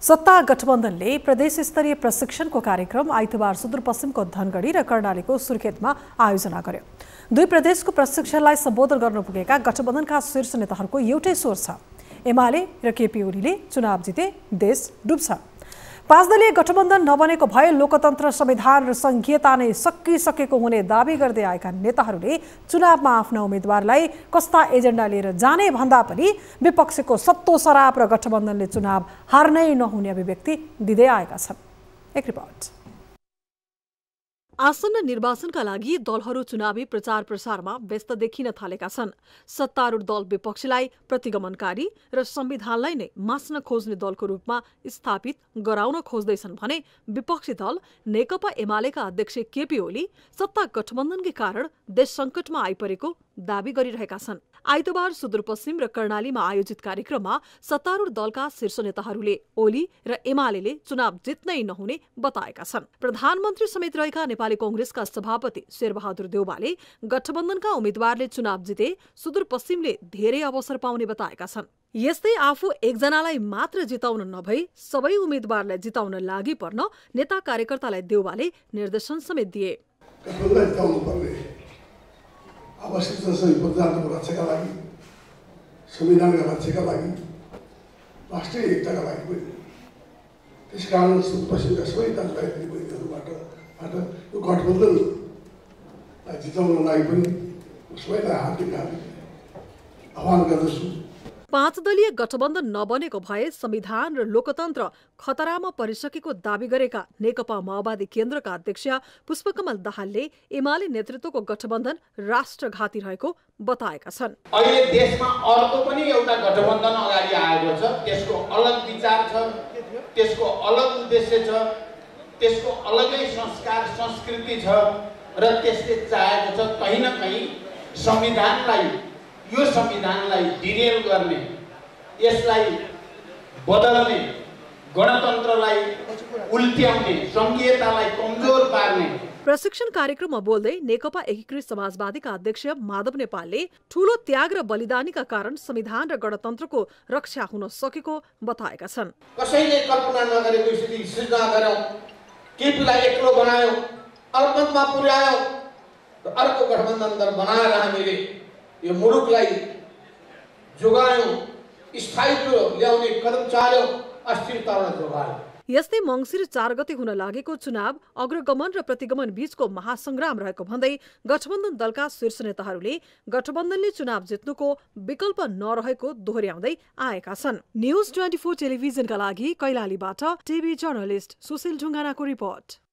सत्ता गठबन्धनले प्रदेश स्तरीय प्रशिक्षणको कार्यक्रम आइतबार सुदूरपश्चिमको धनगढी र कर्णालीको सुर्खेतमा आयोजना गर्यो। दुई प्रदेशको प्रशिक्षणलाई सम्बोधन गर्न पुगेका गठबन्धनका शीर्ष नेताहरूको एउटै स्वर छ, एमाले र केपी ओलीले चुनाव जिते देश डुब्छ। 5 दलीय गठबन्धन नबनेको भए लोकतन्त्र, संविधान र संघीयता नै सकिसकेको हुने दाबी गर्दै आएका नेताहरूले चुनावमा आफ्ना उम्मेदवारलाई कस्ता एजेन्डा लिएर जाने भन्दा पनि विपक्षको सत्तो सराप र गठबन्धनले चुनाव हार्नै नहुने अभिव्यक्ति दिँदै आएका छन्। एक रिपोर्ट। आसन्न निर्वाचनका लागि दलहरू चुनावी प्रचार प्रसारमा व्यस्त देखिन थालेका छन्। सत्तारूढ दल विपक्षीलाई प्रतिगमनकारी र संविधानलाई नै मास्न खोज्ने दलको रूपमा स्थापित गराउन खोज्दैछन् भने विपक्षी दल नेकपा एमालेका अध्यक्ष केपी ओली सत्ता गठबन्धनकै कारण देश संकटमा आइपरेको दाबी गरिरहेका छन्। आइतबार सुदूरपश्चिम र कर्णालीमा आयोजित कार्यक्रममा सत्तारूढ दलका शीर्ष नेताहरूले ओली र एमालेले चुनाव जित्नै नहुने बताएका छन्। प्रधानमन्त्री समेत रहेका नेपाली कांग्रेसका सभापति शेरबहादुर देउवाले गठबन्धनका उम्मेद्वारले चुनाव जिते सुदूरपश्चिमले धेरै अवसर पाउने बताएका छन्। यस्तै आफू एकजनालाई मात्र जिताउन नभई सबै उम्मेद्वारलाई जिताउन लागि पर्न नेता कार्यकर्तालाई देउवाले निर्देशन समेत दिए। आवश्यक संविधानको रक्षाका लागि, संविधानका रक्षाका लागि, राष्ट्रिय एकताका लागि पनि। त्यसकारण सुदूरपश्चिमका सबै दाजुभाइ दिदीबहिनीहरूबाट यो गठबन्धनलाई जिताउन लागि पनि सबैलाई हार्दिक आह्वान गर्दछु। 5 दलीय गठबन्धन नबनेको भए संविधान र लोकतन्त्र खतरामा परिसकेको दाबी गरेका नेकपा माओवादी केन्द्रका अध्यक्ष पुष्पकमल दाहालले एमाले नेतृत्वको गठबन्धन राष्ट्रघाती रहेको बताएका छन्। अहिले देशमा अर्को पनि एउटा गठबन्धन अगाडि आएको छ, त्यसको अलग विचार छ, त्यसको अलग उद्देश्य छ, त्यसको अलगै संस्कार संस्कृति छ र त्यसले चाहेको छ कहीँ न कहीँ यो संविधानलाई डिरेल गर्ने, यसलाई बदल्ने, गणतन्त्रलाई उल्ट्याउने, संघीयतालाई कमजोर पार्ने। प्रशिक्षण कार्यक्रममा बोल्दै नेकपा एकीकृत समाजवादीका अध्यक्ष माधव नेपालले ठूलो त्याग र बलिदानीका कारण संविधान र गणतन्त्रको रक्षा हुन सकेको बताएका छन्। कसैले कल्पना नगरेको स्थिति सृजना गर्यो, केपीलाई एक्लो बनायो, अल्पमतमा पुर्यायो र अर्को गठबन्धन बनाएर हामीले यो मुलुकलाई जोगायो, स्थायित्व ल्याउने कदम चाल्यो, अस्थिरतालाई जोगायो। यस्तै मंसिर 4 गते हुन लागेको चुनाव अग्रगमन र प्रतिगमन बीचको महासंग्राम रहेको भन्दै गठबन्धन दलका शीर्ष नेताहरूले गठबन्धनले चुनाव जित्नुको विकल्प नरहेको दोहोर्याउँदै आएका छन्। न्यूज 24 टेलिभिजनका लागि कैलालीबाट टिभी जर्नलिस्ट सुशील ढुङ्गानाको रिपोर्ट।